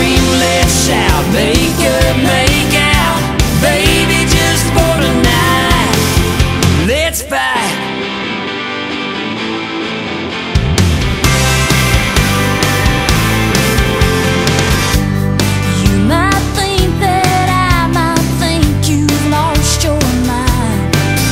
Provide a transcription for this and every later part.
scream, let's shout, make up, make out, baby, just for tonight. Let's fight. You might think that I might think you've lost your mind.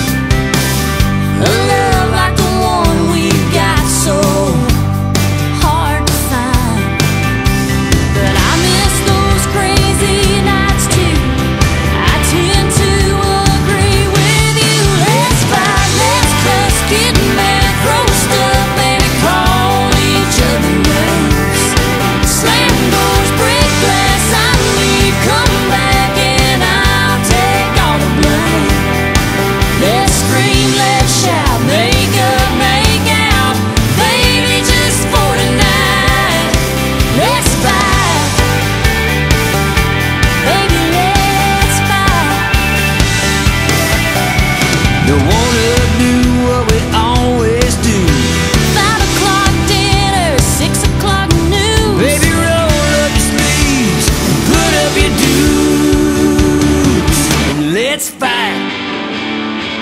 A love like the one we've got so hard to find. But I miss those crazy nights too. I tend to agree with you. Let's fight, let's cuss, get mad, throw stuff, maybe call each other names. Slam doors, break glass, I leave, come back and I'll take all the blame. Let's scream, let's shout, make up, make out, baby, just for tonight. Let's fight, baby, let's fight. Don't wanna do what we always do. 5 o'clock dinner, 6 o'clock news. Baby, roll up your sleeves, put up your dues, and let's fight.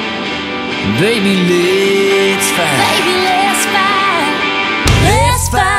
Baby, let's fight. Baby, let's fight. Let's fight.